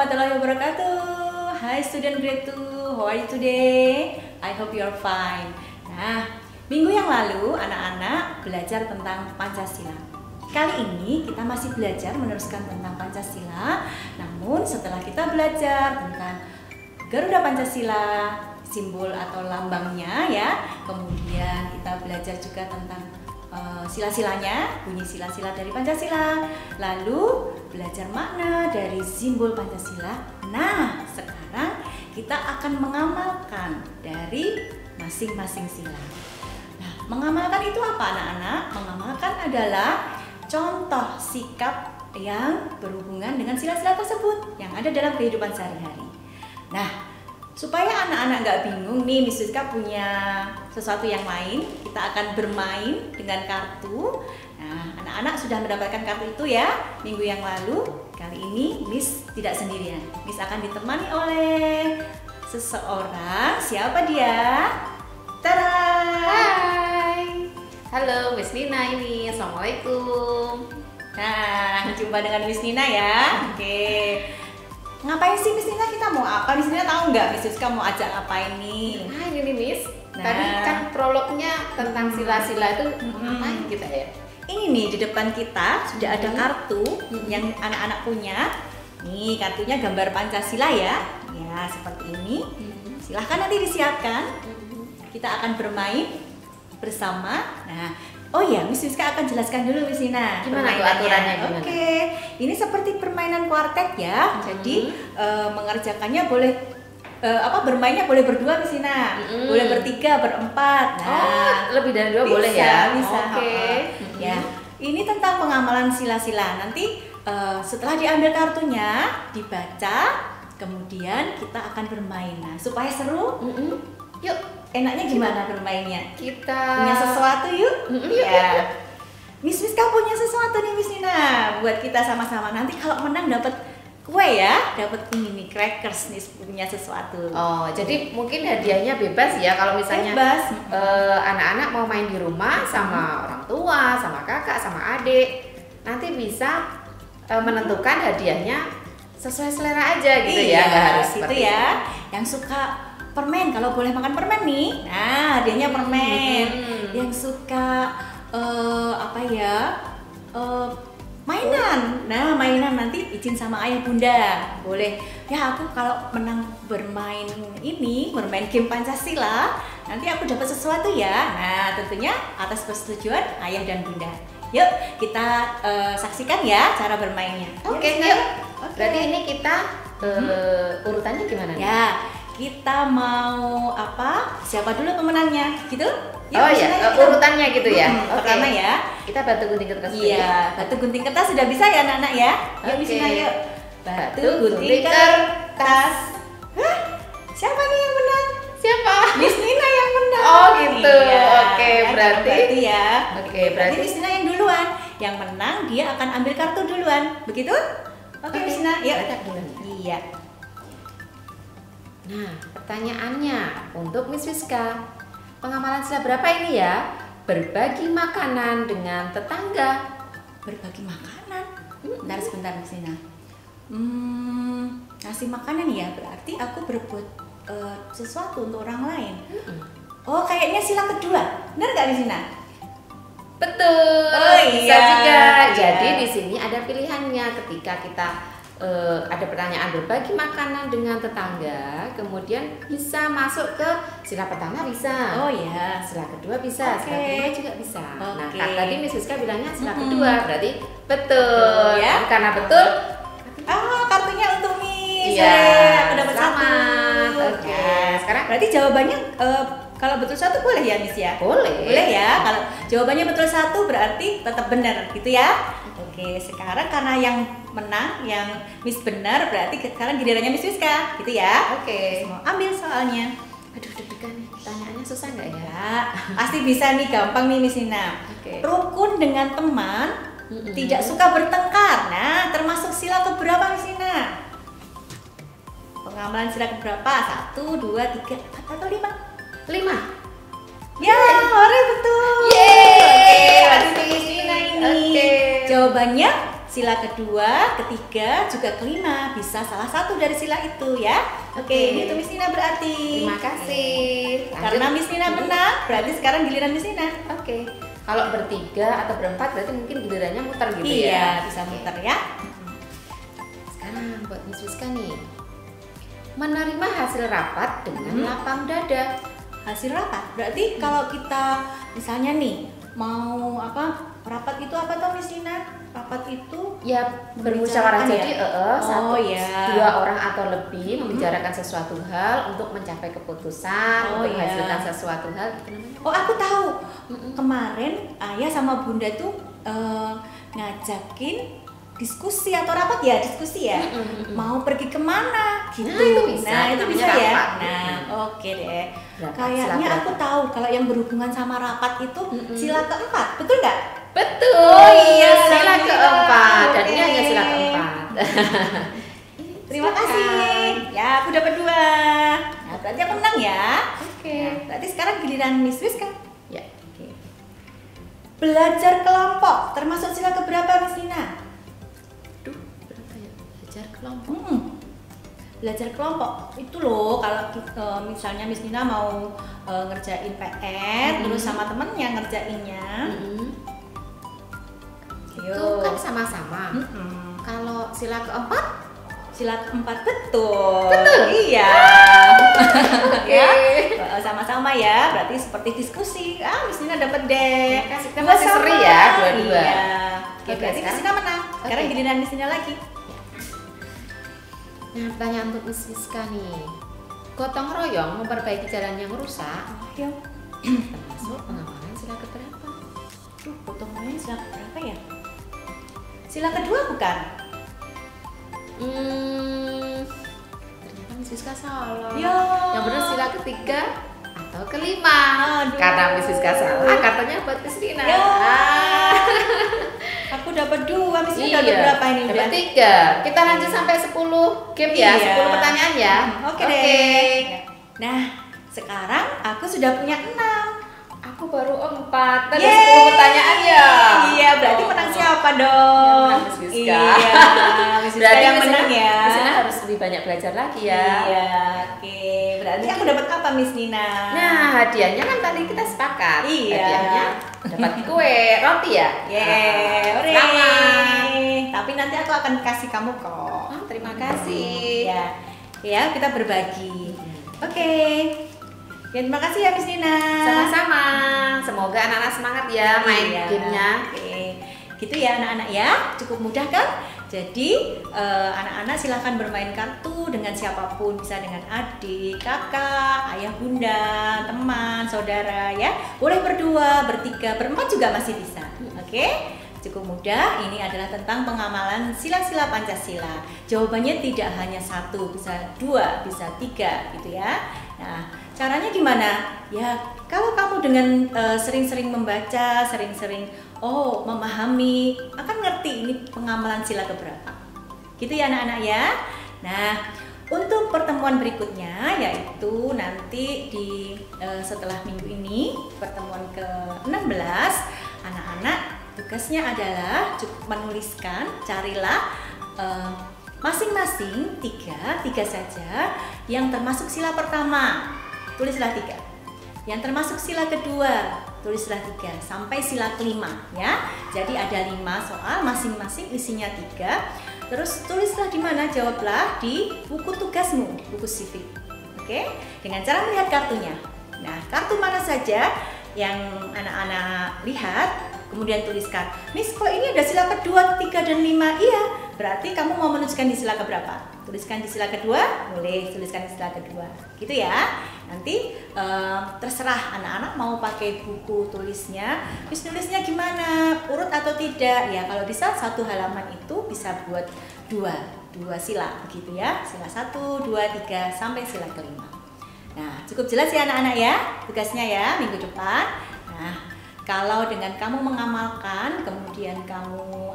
warahmatullahi wabarakatuh. Hai student grade 2, how are you today? I hope you are fine. Nah, minggu yang lalu anak-anak belajar tentang Pancasila. Kali ini kita masih belajar meneruskan tentang Pancasila. Namun setelah kita belajar tentang Garuda Pancasila, simbol atau lambangnya ya, kemudian kita belajar juga tentang sila-silanya, bunyi sila-sila dari Pancasila, lalu belajar makna dari simbol Pancasila. Nah, sekarang kita akan mengamalkan dari masing-masing sila. Nah, mengamalkan itu apa anak-anak? Mengamalkan adalah contoh sikap yang berhubungan dengan sila-sila tersebut yang ada dalam kehidupan sehari-hari. Nah, supaya anak-anak nggak bingung nih, Miss Rizka punya sesuatu yang lain. Kita akan bermain dengan kartu. Nah, anak-anak sudah mendapatkan kartu itu ya minggu yang lalu. Kali ini Miss tidak sendirian. Miss akan ditemani oleh seseorang. Siapa dia? Tada! Hai! Halo, Miss Nina ini. Assalamualaikum. Nah, jumpa dengan Miss Nina ya. Oke. Ngapain sih Miss Nina? Kita mau apa? Miss Nina tahu nggak Miss Rizka mau ajak ngapain nih? Nah, ini nih Miss. Nah. Tadi kan prolognya tentang sila-sila itu ngapain kita ya? Ini nih di depan kita sudah ada kartu yang anak-anak punya. Nih kartunya gambar Pancasila ya. Ya seperti ini. Silahkan nanti disiapkan. Kita akan bermain bersama. Nah, oh ya, Miss Rizka akan jelaskan dulu Miss Nina. Gimana tuh aturannya? Oke, ini seperti permainan kuartet ya. Jadi mengerjakannya boleh bermainnya boleh berdua Miss Nina, boleh bertiga, berempat. Nah, lebih dari dua bisa, boleh ya? Bisa. Oke. Ya, ini tentang pengamalan sila-sila. Nanti setelah diambil kartunya, dibaca, kemudian kita akan bermain. Nah, supaya seru, yuk. Enaknya gimana bermainnya? Kita Punya sesuatu yuk? Ya. Miss Rizka punya sesuatu nih Miss Nina buat kita sama-sama. Nanti kalau menang dapat kue ya, dapat ini nih crackers nih, punya sesuatu. Oh, jadi mungkin hadiahnya bebas ya kalau misalnya Bebas. Anak-anak mau main di rumah sama orang tua, sama kakak, sama adik, nanti bisa menentukan hadiahnya sesuai selera aja gitu ya, nggak harus itu seperti ya. Yang suka permen, kalau boleh makan permen nih, nah hadiahnya permen. Yang suka mainan, nah mainan nanti izin sama ayah bunda, boleh ya. Aku kalau menang bermain game Pancasila, nanti aku dapat sesuatu ya. Nah tentunya atas persetujuan ayah dan bunda. Yuk kita saksikan ya cara bermainnya. Oke, yuk. Berarti ini kita urutannya gimana nih? Ya, kita mau apa? Siapa dulu pemenangnya? Gitu? Oh iya, urutannya gitu ya. Pertama ya. Kita batu gunting kertas. Iya, batu gunting kertas sudah bisa ya anak-anak ya? Yuk Miss Nina yuk. Batu gunting kertas. Hah? Siapa nih yang menang? Siapa? Miss Nina yang menang. Oh gitu. Iya. Oke, berarti ya. Oke, berarti Miss Nina yang duluan. Yang menang dia akan ambil kartu duluan. Begitu? Oke, Miss Nina, yuk. Iya. Nah, pertanyaannya untuk Miss Rizka, pengamalan sila berapa ini ya? Berbagi makanan dengan tetangga. Berbagi makanan? Sebentar Miss Nina. Ngasih makanan ya, berarti aku berbuat sesuatu untuk orang lain. Oh, kayaknya sila kedua. Benar nggak Miss Nina? Betul. Oh, bisa iya. juga. Iya. Jadi di sini ada pilihannya ketika kita ada pertanyaan berbagi makanan dengan tetangga, kemudian bisa masuk ke sila pertama bisa. Oh ya. Sila kedua bisa, Oke. sila kedua juga bisa. Nah, Oke. tadi Miss Rizka bilangnya sila kedua, berarti betul. Ya. Karena betul. Kartunya untuk Miss. Iya. Aku dapat satu. Selamat. Oke. Nah, Sekarang berarti jawabannya kalau betul satu boleh ya Miss ya? boleh. Boleh ya. Kalau jawabannya betul satu berarti tetap benar gitu ya. Oke, sekarang karena yang menang, yang Miss benar, berarti sekarang gilirannya Miss Rizka, gitu ya. Oke. Mau ambil soalnya. Aduh, deg-degan nih. Pertanyaannya susah nggak ya? Ya, pasti bisa nih, gampang nih Miss Nina. Oke. Rukun dengan teman, tidak suka bertengkar. Nah, termasuk sila keberapa Miss Nina? Pengamalan sila keberapa? 1, 2, 3, 4 atau 5? 5. Ya, hore betul. Yeay, Oke, pasti Miss Nina ini. Oke. Jawabannya sila kedua, ketiga, juga kelima bisa salah satu dari sila itu ya. Oke, itu Miss Nina berarti. Terima kasih. Karena Miss Nina menang, berarti sekarang giliran Miss Nina. Oke. Kalau bertiga atau berempat berarti mungkin gilirannya muter gitu ya. Iya, bisa muter ya. Sekarang buat Miss Rizka nih. Menerima hasil rapat dengan lapang dada. Hasil rapat berarti kalau kita misalnya nih mau apa? Rapat itu apa tuh Miss Nina? Rapat itu Ya bermusyawarah, membicarakan jadi satu, ya. dua orang atau lebih membicarakan sesuatu hal untuk mencapai keputusan, untuk menghasilkan sesuatu hal, gitu namanya. Oh, aku tahu. Kemarin ayah sama bunda tuh ngajakin diskusi atau rapat ya, diskusi ya. Mau pergi kemana gitu. Nah, itu bisa, itu namanya bisa ya. rapat. Nah, oke deh. Rapat, Kayaknya sila aku tahu kalau yang berhubungan sama rapat itu sila keempat, betul nggak? Betul. Oh iya, sila alhamdullah. keempat. Dan ini Oke. hanya sila keempat. Terima kasih. Ya, aku dapat 2. Nah, berarti aku menang ya. Oke. Nah, berarti sekarang giliran Miss Rizka. Ya. Oke. Belajar kelompok termasuk sila keberapa Miss Nina? Duh, berapa ya? Belajar kelompok. Belajar kelompok itu loh kalau misalnya Miss Nina mau ngerjain PR terus sama temennya ngerjainnya. Itu kan sama-sama. Kalau sila keempat? Sila keempat betul. Betul? Iya. Oke. Ya, sama-sama ya. Berarti seperti diskusi. Miss Nina dapat deh. Kita masih seri ya, dua-dua. Iya. Oke, Oke, berarti Miss sekarang- Nina menang. Sekarang Oke. giliran Miss Nina lagi. Nah, pertanyaan untuk Miss Rizka nih. Gotong royong memperbaiki jalan yang rusak Ayo. termasuk pengamalan sila keberapa? Gotong royong sila berapa ya? Sila kedua bukan? Ternyata Miss Rizka salah. Ya. Yang benar sila ketiga atau kelima. Aduh. Karena Miss Rizka salah, kartunya buat Miss Rina. Ya. Aku dapat 2, Miss Nina Iya. dapat berapa ini udah? Dapat 3. Kita lanjut sampai 10 game ya, Iya. 10 pertanyaan ya. Oke deh. Nah, sekarang aku sudah punya 6. Aku baru 4. Tadi Yeay. 10 pertanyaan ya. Iya, berarti menang siapa dong? Yang menang Miss Rizka. Iya, Miss Rizka Berarti yang Miss menang Rina- ya. Miss Rina harus lebih banyak belajar lagi ya. Iya, oke. Berarti aku dapat apa Miss Nina? Nah, hadiahnya kan tadi kita sepakat. Iya. Hadiahnya dapat kue, roti ya. Yeay, hore. Selamat. Tapi nanti aku akan kasih kamu kok. Terima kasih. Ya, ya kita berbagi. Oke. Ya, terima kasih ya Miss Nina. Sama-sama. Semoga anak-anak semangat ya main Iya. gamenya. Oke. Gitu ya anak-anak ya. Cukup mudah kan? Jadi anak-anak silahkan bermain kartu dengan siapapun, bisa dengan adik, kakak, ayah, bunda, teman, saudara ya. Boleh berdua, bertiga, berempat juga masih bisa. Oke? Cukup mudah. Ini adalah tentang pengamalan sila-sila Pancasila. Jawabannya tidak hanya 1, bisa 2, bisa 3 gitu ya. Nah, caranya gimana? Ya, kalau kamu dengan sering-sering membaca, sering-sering memahami, akan ngerti ini pengamalan sila keberapa. Gitu ya anak-anak ya. Nah, untuk pertemuan berikutnya yaitu nanti di setelah minggu ini, pertemuan ke-16, anak-anak tugasnya adalah cukup menuliskan, carilah masing-masing 3 saja yang termasuk sila pertama, tulislah 3. Yang termasuk sila kedua, tulislah 3 sampai sila kelima ya. Jadi ada 5 soal, masing-masing isinya 3. Terus tulislah di mana, jawablah di buku tugasmu, buku civic. Oke? Dengan cara melihat kartunya. Nah, kartu mana saja yang anak-anak lihat, kemudian tuliskan. Miss, kalau ini ada sila kedua, 3 dan 5, iya. Berarti kamu mau menuliskan di sila keberapa? Tuliskan di sila kedua, boleh tuliskan di sila kedua. Gitu ya. Nanti terserah anak-anak mau pakai buku tulisnya. Miss, nulisnya gimana? Urut atau tidak? Ya, kalau bisa 1 halaman itu bisa buat 2 sila begitu ya. Sila 1, 2, 3 sampai sila kelima. Nah, cukup jelas ya anak-anak ya tugasnya ya minggu depan. Nah, kalau dengan kamu mengamalkan, kemudian kamu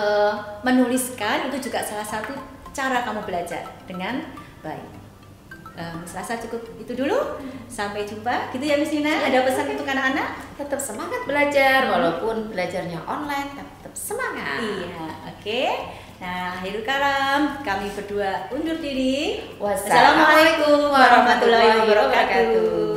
menuliskan, itu juga salah satu cara kamu belajar dengan baik. Selasa cukup itu dulu. Sampai jumpa. Gitu ya Miss Nina. Ada pesan untuk anak-anak? Tetap semangat belajar walaupun belajarnya online, tetap semangat. Iya, oke. Nah, akhirul kalam, kami berdua undur diri. Wassalamualaikum warahmatullahi wabarakatuh.